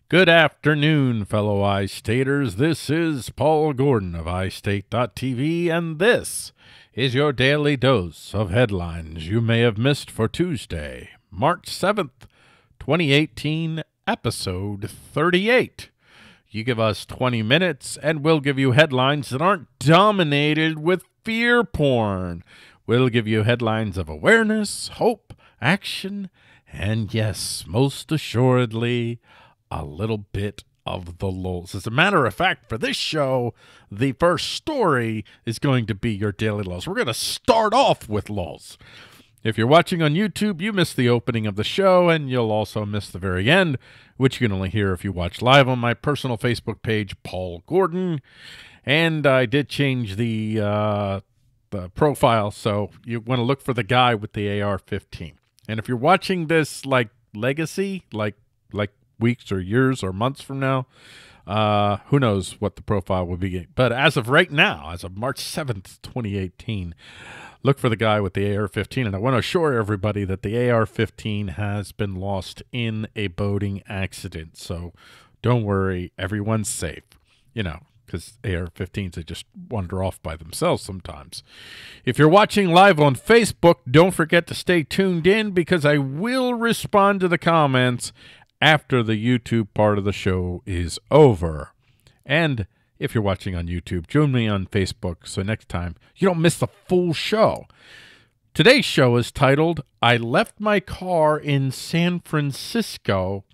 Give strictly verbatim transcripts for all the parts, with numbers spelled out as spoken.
Good afternoon, fellow iStaters. This is Paul Gordon of i state dot t v, and this is your daily dose of headlines you may have missed for Tuesday, March seventh, twenty eighteen, episode thirty-eight. You give us twenty minutes, and we'll give you headlines that aren't dominated with fear porn. We'll give you headlines of awareness, hope, action, and yes, most assuredly, a little bit of the lulls. As a matter of fact, for this show, the first story is going to be your daily lulls. We're going to start off with lulls. If you're watching on YouTube, you missed the opening of the show, and you'll also miss the very end, which you can only hear if you watch live on my personal Facebook page, Paul Gordon. And I did change the, uh, the profile, so you want to look for the guy with the A R fifteen. And if you're watching this like legacy, like like weeks or years or months from now, uh, who knows what the profile will be. But as of right now, as of March seventh, twenty eighteen, look for the guy with the A R fifteen. And I want to assure everybody that the A R fifteen has been lost in a boating accident. So don't worry, everyone's safe, you know, because A R fifteens, they just wander off by themselves sometimes. If you're watching live on Facebook, don't forget to stay tuned in, because I will respond to the comments after the YouTube part of the show is over. And if you're watching on YouTube, join me on Facebook so next time you don't miss the full show. Today's show is titled, I Left My Car in San Francisco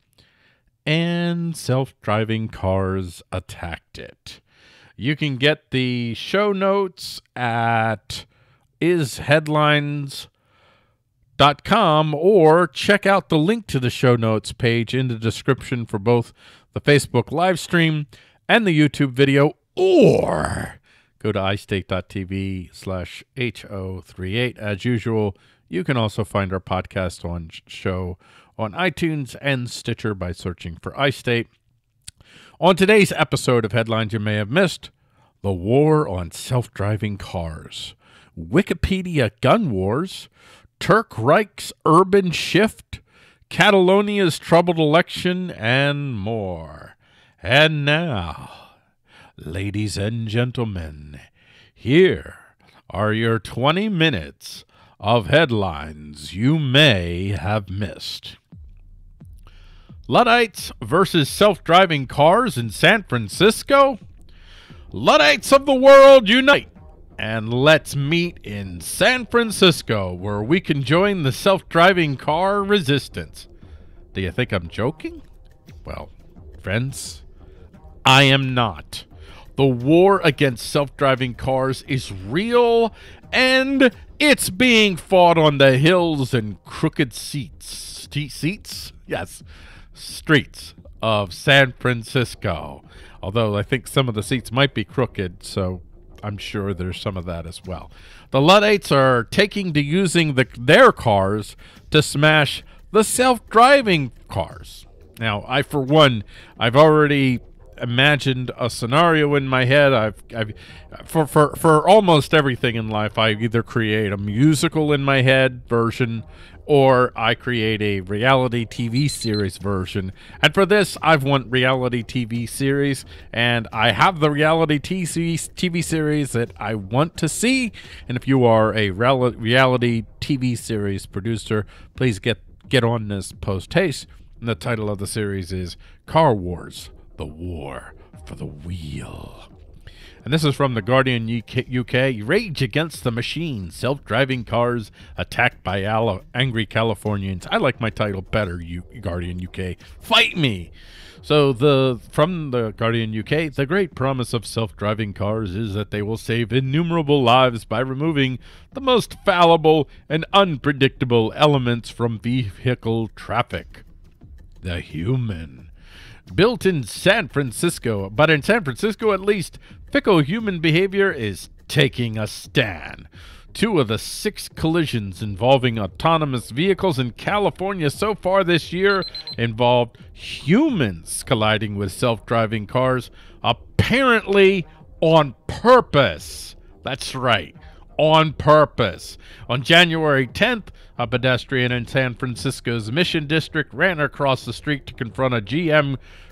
and Self-Driving Cars Attacked It. You can get the show notes at is headlines dot com, or check out the link to the show notes page in the description for both the Facebook live stream and the YouTube video, or go to i state dot t v slash H O thirty-eight. As usual, you can also find our podcast on show on iTunes and Stitcher by searching for iState. On today's episode of Headlines You May Have Missed, the war on self-driving cars, Wikipedia gun wars, Turk Reich's urban shift, Catalonia's troubled election, and more. And now, ladies and gentlemen, here are your twenty minutes of headlines you may have missed. Luddites versus self-driving cars in San Francisco? Luddites of the world, unite! And let's meet in San Francisco, where we can join the self-driving car resistance. Do you think I'm joking? Well, friends, I am not. The war against self-driving cars is real, and it's being fought on the hills and crooked seats. Seats? Yes, streets of San Francisco. Although I think some of the seats might be crooked, so I'm sure there's some of that as well. The Luddites are taking to using the, their cars to smash the self-driving cars. Now, I, for one, I've already imagined a scenario in my head. I've, I've for, for, for almost everything in life, I either create a musical in my head version, or I create a reality T V series version. And for this, I've want reality T V series, and I have the reality T V series that I want to see. And if you are a reality T V series producer, please get, get on this post-haste. And the title of the series is Car Wars, The War for the Wheel. And this is from The Guardian U K. Rage against the machine. Self-driving cars attacked by angry Californians. I like my title better, U Guardian U K. Fight me! So the from The Guardian U K, the great promise of self-driving cars is that they will save innumerable lives by removing the most fallible and unpredictable elements from vehicle traffic. The human. Built in San Francisco, but in San Francisco at least, fickle human behavior is taking a stand. Two of the six collisions involving autonomous vehicles in California so far this year involved humans colliding with self-driving cars, apparently on purpose. That's right, on purpose. On January tenth, a pedestrian in San Francisco's Mission District ran across the street to confront a G M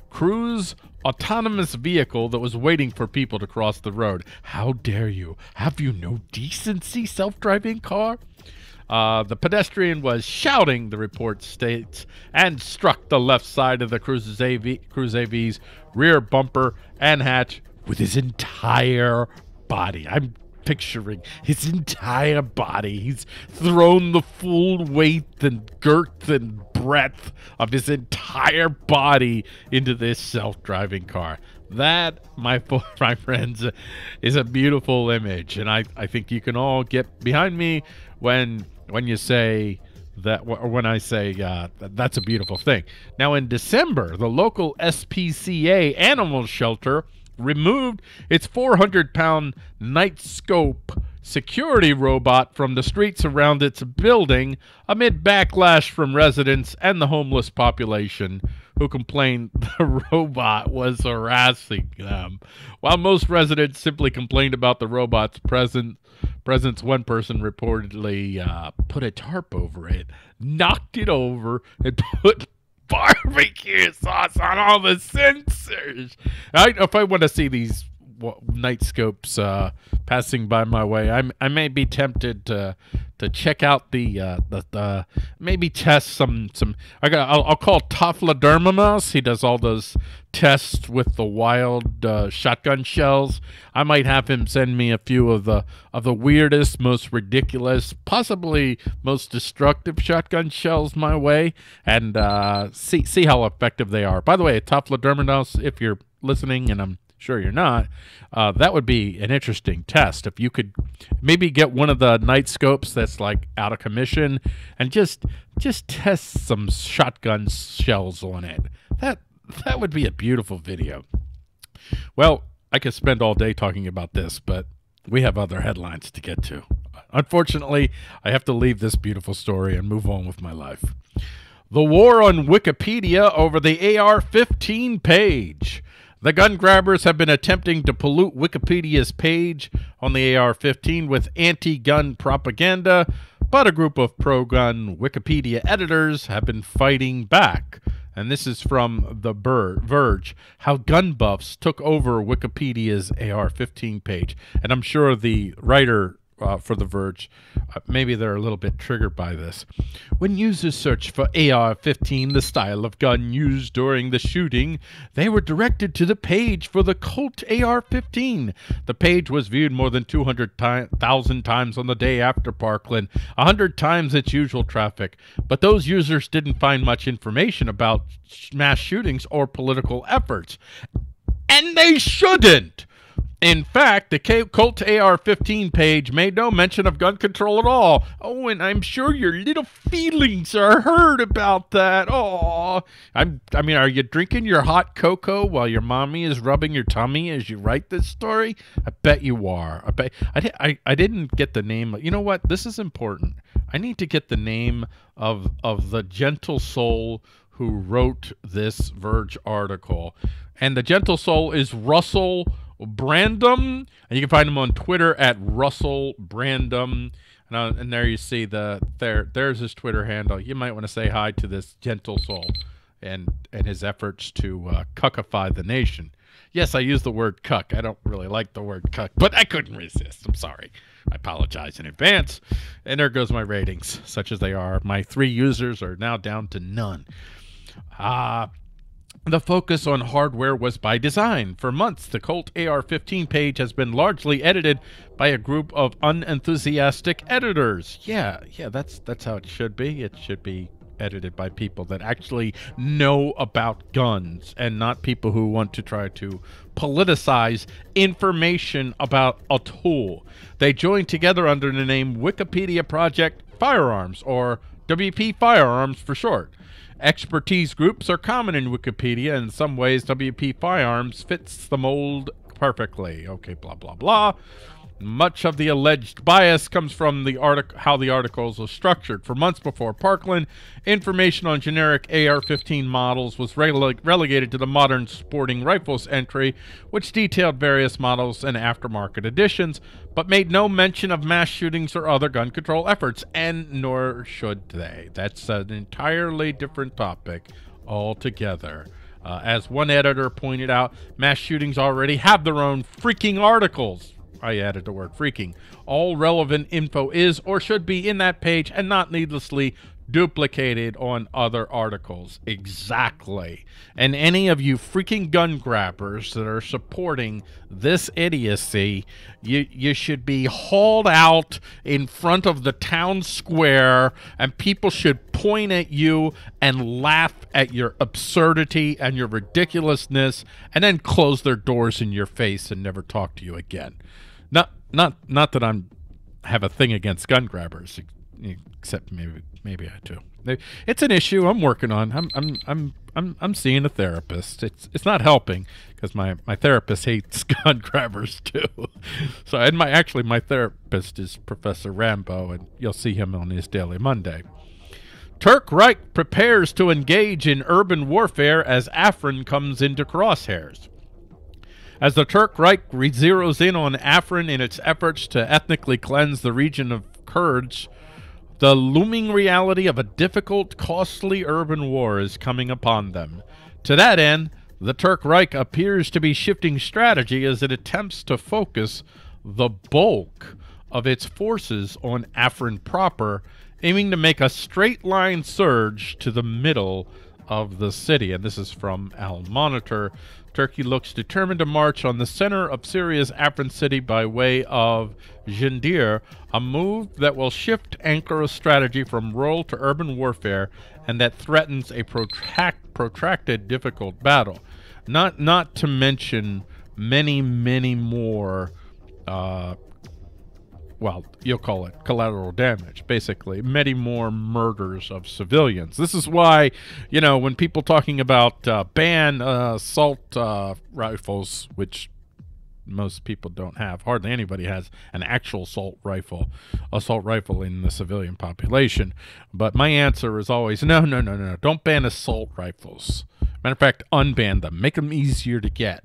Cruise autonomous vehicle that was waiting for people to cross the road. How dare you? Have you no decency, self-driving car? Uh, the pedestrian was shouting, the report states, and struck the left side of the Cruise A V, Cruise A V's rear bumper and hatch with his entire body. I'm picturing his entire body. He's thrown the full weight and girth and breadth of his entire body into this self-driving car. That, my my friends, is a beautiful image, and I, I think you can all get behind me when when you say that, or when I say uh, that's a beautiful thing. Now, in December, the local S P C A animal shelter removed its four hundred pound Nightscope security robot from the streets around its building amid backlash from residents and the homeless population, who complained the robot was harassing them. While most residents simply complained about the robot's presence, presence one person reportedly uh, put a tarp over it, knocked it over, and put barbecue sauce on all the sensors. I, if I want to see these Nightscopes uh, passing by my way, I I may be tempted to to check out the uh, the, the maybe test some some. I got I'll, I'll call Toffler. He does all those tests with the wild uh, shotgun shells. I might have him send me a few of the of the weirdest, most ridiculous, possibly most destructive shotgun shells my way, and uh, see see how effective they are. By the way, Toffler, if you're listening, and I'm sure you're not, uh, that would be an interesting test. If you could maybe get one of the Nightscopes that's like out of commission and just just test some shotgun shells on it. That that would be a beautiful video. Well, I could spend all day talking about this, but we have other headlines to get to. Unfortunately, I have to leave this beautiful story and move on with my life. The war on Wikipedia over the A R fifteen page. The gun grabbers have been attempting to pollute Wikipedia's page on the A R fifteen with anti-gun propaganda, but a group of pro-gun Wikipedia editors have been fighting back. And this is from The Verge, how gun buffs took over Wikipedia's A R fifteen page. And I'm sure the writer uh, for The Verge, uh, maybe they're a little bit triggered by this. When users searched for A R fifteen, the style of gun used during the shooting, they were directed to the page for the Colt A R fifteen. The page was viewed more than two hundred thousand times on the day after Parkland, one hundred times its usual traffic. But those users didn't find much information about mass shootings or political efforts. And they shouldn't! In fact, the Colt A R fifteen page made no mention of gun control at all. Oh, and I'm sure your little feelings are hurt about that. Oh, I'm, I mean, are you drinking your hot cocoa while your mommy is rubbing your tummy as you write this story? I bet you are. I bet I, I, I didn't get the name. You know what? This is important. I need to get the name of of the gentle soul who wrote this Verge article, and the gentle soul is Russell Brandom, and you can find him on Twitter at Russell Brandom. And, uh, and there you see the there there's his Twitter handle. You might want to say hi to this gentle soul and and his efforts to uh, cuckify the nation. Yes, I use the word cuck. I don't really like the word cuck, but I couldn't resist. I'm sorry. I apologize in advance. And there goes my ratings, such as they are. My three users are now down to none. Ah. Uh, The focus on hardware was by design. For months, the Colt A R fifteen page has been largely edited by a group of unenthusiastic editors. Yeah, yeah, that's that's how it should be. It should be edited by people that actually know about guns and not people who want to try to politicize information about a tool. They joined together under the name Wikipedia Project Firearms, or W P Firearms for short. Expertise groups are common in Wikipedia. In some ways, W P Firearms fits the mold perfectly. Okay, blah, blah, blah. Much of the alleged bias comes from the artic- how the articles were structured. For months before Parkland, information on generic A R fifteen models was rele- relegated to the Modern Sporting Rifles entry, which detailed various models and aftermarket editions, but made no mention of mass shootings or other gun control efforts, and nor should they. That's an entirely different topic altogether. Uh, as one editor pointed out, mass shootings already have their own freaking articles. I added the word freaking. All relevant info is or should be in that page and not needlessly duplicated on other articles. Exactly. And any of you freaking gun grabbers that are supporting this idiocy, you you should be hauled out in front of the town square, and people should point at you and laugh at your absurdity and your ridiculousness, and then close their doors in your face and never talk to you again. Not not not that I'm have a thing against gun grabbers, except maybe maybe I do. It's an issue I'm working on. I'm I'm I'm I'm I'm seeing a therapist. It's it's not helping because my my therapist hates gun grabbers too. So and my actually my therapist is Professor Rambo, and you'll see him on his Daily Monday. Turk Reich prepares to engage in urban warfare as Afrin comes into crosshairs. As the Turk Reich zeroes in on Afrin in its efforts to ethnically cleanse the region of Kurds, the looming reality of a difficult, costly urban war is coming upon them. To that end, the Turk Reich appears to be shifting strategy as it attempts to focus the bulk of its forces on Afrin proper, aiming to make a straight-line surge to the middle of the city. And this is from Al Monitor. Turkey looks determined to march on the center of Syria's Afrin city by way of Jindir, a move that will shift Ankara's strategy from rural to urban warfare and that threatens a protract, protracted, difficult battle. Not, not to mention many, many more uh, well, you'll call it collateral damage, basically. Many more murders of civilians. This is why, you know, when people talking about uh, ban uh, assault uh, rifles, which most people don't have, hardly anybody has an actual assault rifle, assault rifle in the civilian population. But my answer is always, no, no, no, no, don't ban assault rifles. Matter of fact, unban them. Make them easier to get.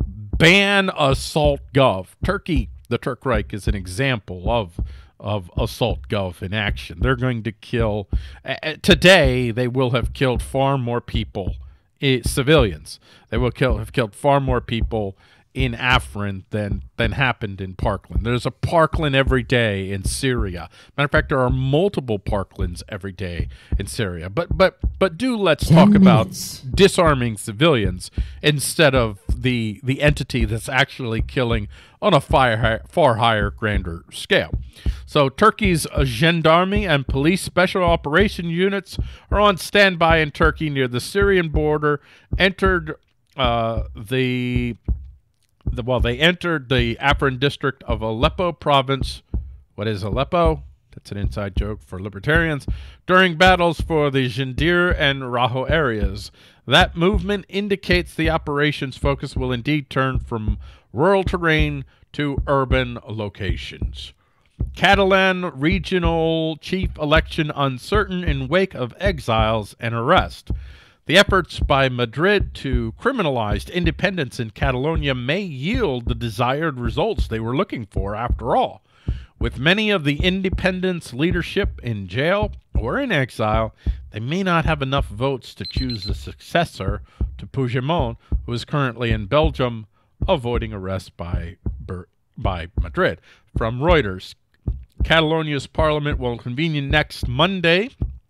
Ban assault gov. Turkey, the Turk Reich, is an example of of assault gov in action. They're going to kill, uh, today they will have killed far more people, uh, civilians. They will kill have killed far more people in Afrin than than happened in Parkland. There's a Parkland every day in Syria. Matter of fact, there are multiple Parklands every day in Syria. But but but do let's talk minutes. about disarming civilians instead of the the entity that's actually killing on a far, far higher, grander scale. So Turkey's gendarmerie and police special operation units are on standby in Turkey near the Syrian border. Entered uh, the The, well, they entered the Afrin district of Aleppo province. What is Aleppo? That's an inside joke for libertarians. During battles for the Jindir and Raho areas. That movement indicates the operation's focus will indeed turn from rural terrain to urban locations. Catalan regional chief election uncertain in wake of exiles and arrest. The efforts by Madrid to criminalize independence in Catalonia may yield the desired results they were looking for after all. With many of the independence leadership in jail or in exile, they may not have enough votes to choose a successor to Puigdemont, who is currently in Belgium, avoiding arrest by, by Madrid. From Reuters, Catalonia's parliament will convene next Monday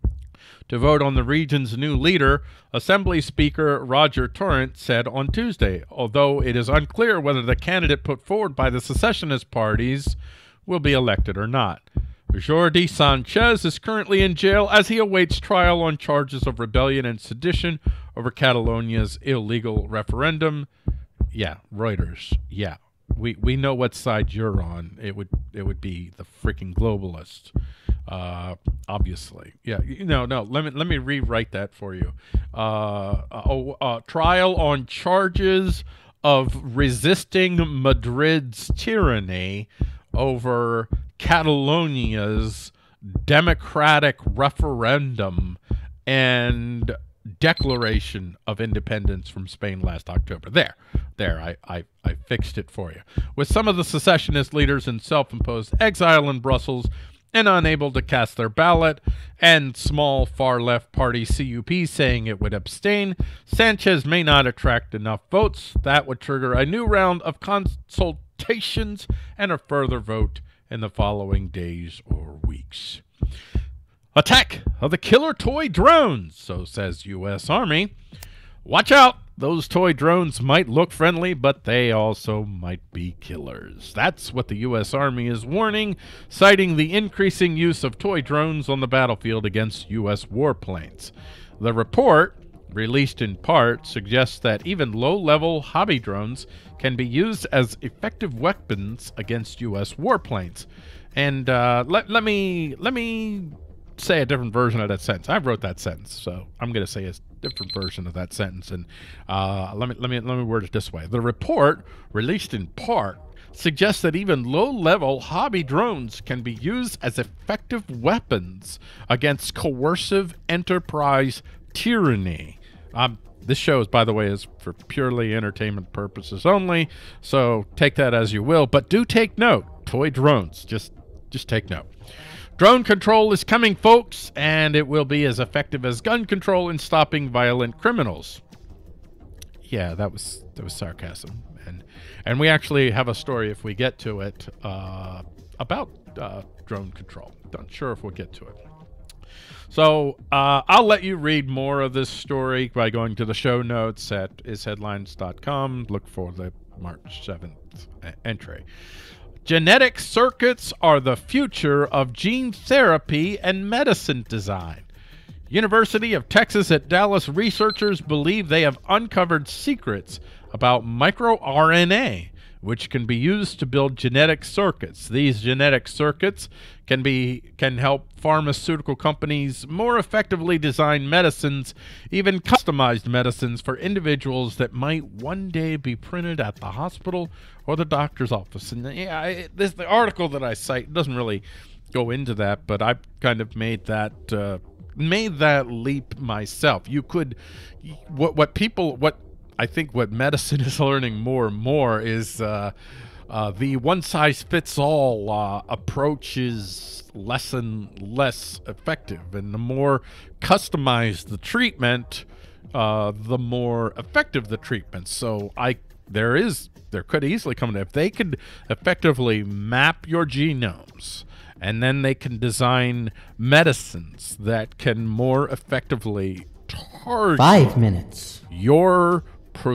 to vote on the region's new leader, Assembly Speaker Roger Torrent said on Tuesday, although it is unclear whether the candidate put forward by the secessionist parties will be elected or not. Jordi Sanchez is currently in jail as he awaits trial on charges of rebellion and sedition over Catalonia's illegal referendum. Yeah, Reuters. Yeah, we we know what side you're on. It would it would be the freaking globalists. Uh, obviously, yeah. No, no. Let me let me rewrite that for you. Uh, a, a trial on charges of resisting Madrid's tyranny over Catalonia's democratic referendum and declaration of independence from Spain last October. There, there. I I I fixed it for you. With some of the secessionist leaders in self-imposed exile in Brussels, and unable to cast their ballot, and small far-left party C U P saying it would abstain, Sanchez may not attract enough votes. That would trigger a new round of consultations and a further vote in the following days or weeks. Attack of the killer toy drones, so says U S Army. Watch out. Those toy drones might look friendly, but they also might be killers. That's what the U S Army is warning, citing the increasing use of toy drones on the battlefield against U S warplanes. The report, released in part, suggests that even low-level hobby drones can be used as effective weapons against U S warplanes. And uh, let, let me let me say a different version of that sentence. I wrote that sentence, so I'm going to say a different version of that sentence. And uh, let me let me let me word it this way: the report, released in part, suggests that even low-level hobby drones can be used as effective weapons against coercive enterprise tyranny. Um, this show, is, by the way, is for purely entertainment purposes only, so take that as you will. But do take note: toy drones. Just just take note. Drone control is coming, folks, and it will be as effective as gun control in stopping violent criminals. Yeah, that was that was sarcasm, and and we actually have a story, if we get to it, uh, about uh, drone control. Not sure if we'll get to it. So uh, I'll let you read more of this story by going to the show notes at is headlines dot com. Look for the March seventh entry. Genetic circuits are the future of gene therapy and medicine design. University of Texas at Dallas researchers believe they have uncovered secrets about microRNA, which can be used to build genetic circuits. These genetic circuits can be can help pharmaceutical companies more effectively design medicines, even customized medicines for individuals that might one day be printed at the hospital or the doctor's office. And yeah, I, this the article that I cite doesn't really go into that, but I've kind of made that uh, made that leap myself. You could what what people what I think what medicine is learning more and more is uh, uh, the one-size-fits-all uh, approach is less and less effective. And the more customized the treatment, uh, the more effective the treatment. So I there is there could easily come, if they could effectively map your genomes, and then they can design medicines that can more effectively target five minutes your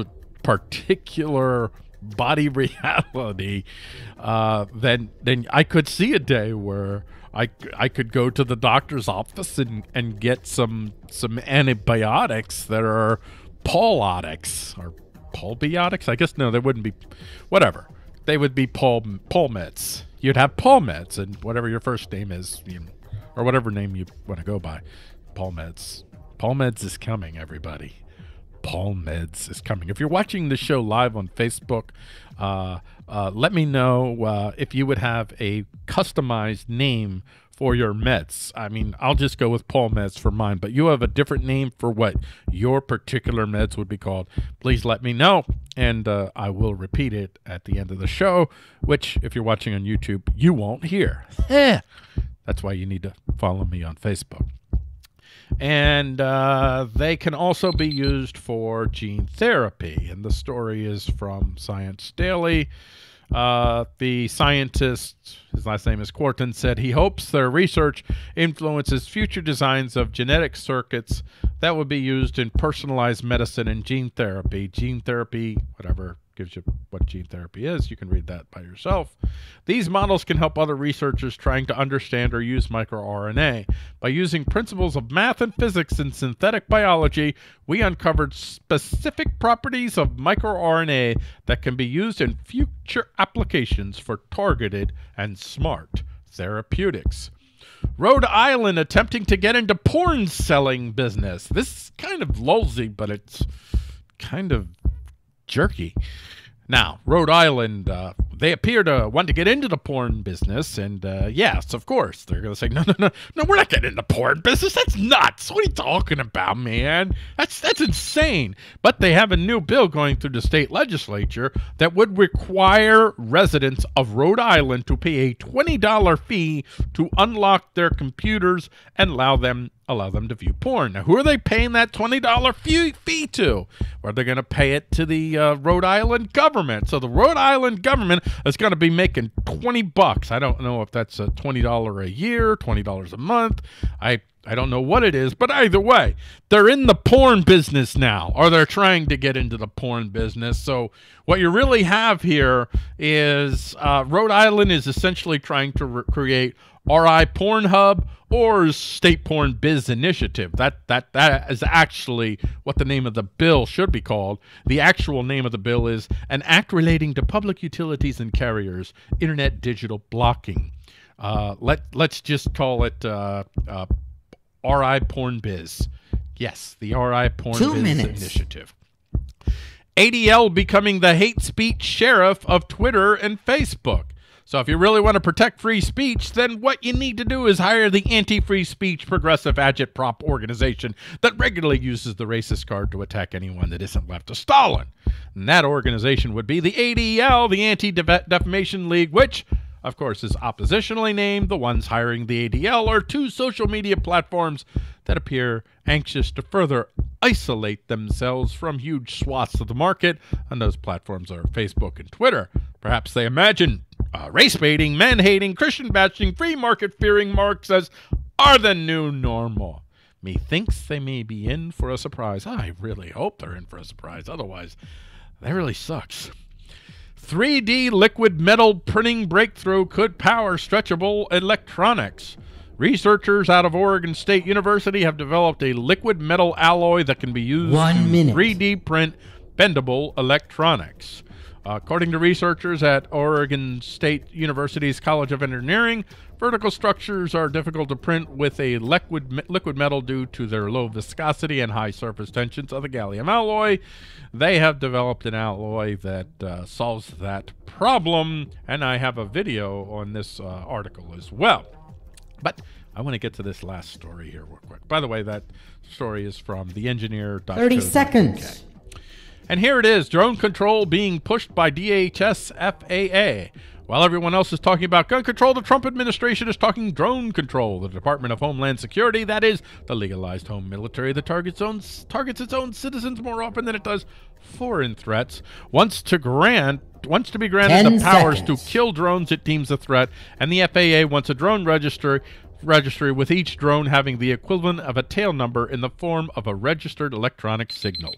particular body reality, uh, then then I could see a day where I, I could go to the doctor's office and, and get some some antibiotics that are Paulotics or Paulbiotics. I guess no, they wouldn't be. Whatever, they would be Paul Paulmeds. You'd have Paulmeds, and whatever your first name is, you know, or whatever name you want to go by, Paulmeds. Paulmeds is coming, everybody. Paulmeds is coming. If you're watching the show live on Facebook, uh, uh, let me know uh, if you would have a customized name for your meds. I mean, I'll just go with Paulmeds for mine, but you have a different name for what your particular meds would be called. Please let me know, and uh, I will repeat it at the end of the show, which, if you're watching on YouTube, you won't hear. That's why you need to follow me on Facebook. And uh, they can also be used for gene therapy. And the story is from Science Daily. Uh, the scientist, his last name is Quarton, said he hopes their research influences future designs of genetic circuits that would be used in personalized medicine and gene therapy. Gene therapy, whatever gives you what gene therapy is. You can read that by yourself. These models can help other researchers trying to understand or use microRNA. By using principles of math and physics and synthetic biology, we uncovered specific properties of microRNA that can be used in future applications for targeted and smart therapeutics. Rhode Island attempting to get into porn selling business. This is kind of lulzy, but it's kind of jerky. Now, Rhode Island, uh, they appear to want to get into the porn business, and uh, yes, of course, they're going to say, no, no, no, no, we're not getting into porn business. That's nuts. What are you talking about, man? That's that's insane. But they have a new bill going through the state legislature that would require residents of Rhode Island to pay a twenty dollar fee to unlock their computers and allow them allow them to view porn. Now, who are they paying that twenty dollar fee, fee to? Or they're going to pay it to the uh, Rhode Island government. So the Rhode Island government is going to be making twenty bucks. I don't know if that's a twenty dollars a year, twenty dollars a month. I I don't know what it is, but either way, they're in the porn business now, or they're trying to get into the porn business. So what you really have here is uh, Rhode Island is essentially trying to re create R I Pornhub, or State Porn Biz Initiative. That that that is actually what the name of the bill should be called. The actual name of the bill is an act relating to public utilities and carriers, internet digital blocking. Uh, let let's just call it uh, uh, R I Porn Biz. Yes, the R I Porn Two Biz minutes. Initiative. A D L becoming the hate speech sheriff of Twitter and Facebook. So if you really want to protect free speech, then what you need to do is hire the anti-free speech progressive agitprop organization that regularly uses the racist card to attack anyone that isn't left of Stalin. And that organization would be the A D L, the Anti-Defamation League, which, of course, is oppositionally named. The ones hiring the A D L are two social media platforms that appear anxious to further isolate themselves from huge swaths of the market, and those platforms are Facebook and Twitter. Perhaps they imagine uh, race-baiting, man-hating, Christian-bashing, free market-fearing Marxists are the new normal. Methinks they may be in for a surprise. I really hope they're in for a surprise. Otherwise, that really sucks. three D liquid metal printing breakthrough could power stretchable electronics. Researchers out of Oregon State University have developed a liquid metal alloy that can be used One to minute. three D print bendable electronics. Uh, according to researchers at Oregon State University's College of Engineering, vertical structures are difficult to print with a liquid, liquid metal due to their low viscosity and high surface tensions of the gallium alloy. They have developed an alloy that uh, solves that problem, and I have a video on this uh, article as well. But I want to get to this last story here real quick. By the way, that story is from the engineer. thirty seconds. And here it is, drone control being pushed by D H S F A A. While everyone else is talking about gun control, the Trump administration is talking drone control. The Department of Homeland Security, that is, the legalized home military that targets, own, targets its own citizens more often than it does foreign threats, wants to grant wants to be granted the powers seconds. to kill drones it deems a threat, and the F A A wants a drone registry registry with each drone having the equivalent of a tail number in the form of a registered electronic signal.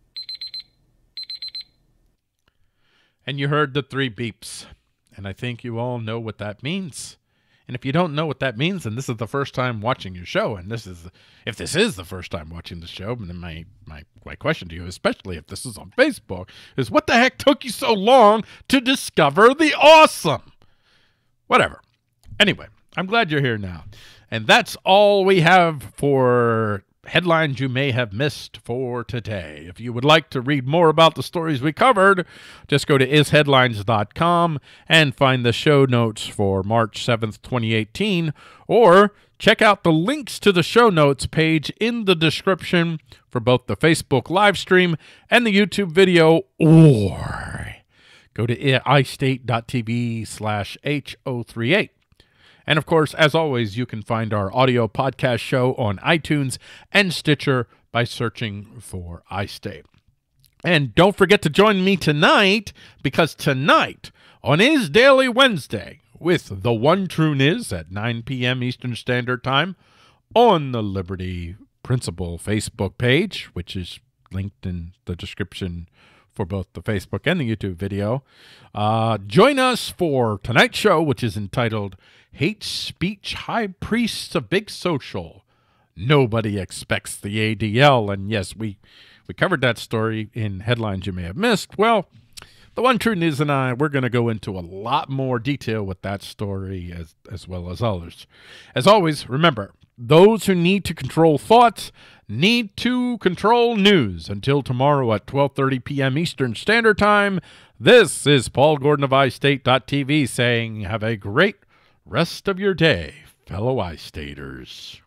And you heard the three beeps, and I think you all know what that means. And if you don't know what that means, then this is the first time watching your show, and this is, if this is the first time watching the show, then my, my, my question to you, especially if this is on Facebook, is what the heck took you so long to discover the awesome? Whatever. Anyway, I'm glad you're here now. And that's all we have for headlines you may have missed for today. If you would like to read more about the stories we covered, just go to is headlines dot com and find the show notes for March seventh, twenty eighteen, or check out the links to the show notes page in the description for both the Facebook live stream and the YouTube video, or go to istate dot t v slash H O thirty-eight. And, of course, as always, you can find our audio podcast show on iTunes and Stitcher by searching for iState. And don't forget to join me tonight, because tonight on Is Daily Wednesday with The One True Niz at nine p m Eastern Standard Time on the Liberty Principle Facebook page, which is linked in the description for both the Facebook and the YouTube video. Uh, join us for tonight's show, which is entitled Hate Speech High Priests of Big Social. Nobody expects the A D L. And yes, we, we covered that story in headlines you may have missed. Well, The One True Niz and I, we're going to go into a lot more detail with that story as, as well as others. As always, remember, those who need to control thoughts need to control news. Until tomorrow at twelve thirty p m Eastern Standard Time, This is Paul Gordon of i state dot t v saying have a great rest of your day, fellow iStaters.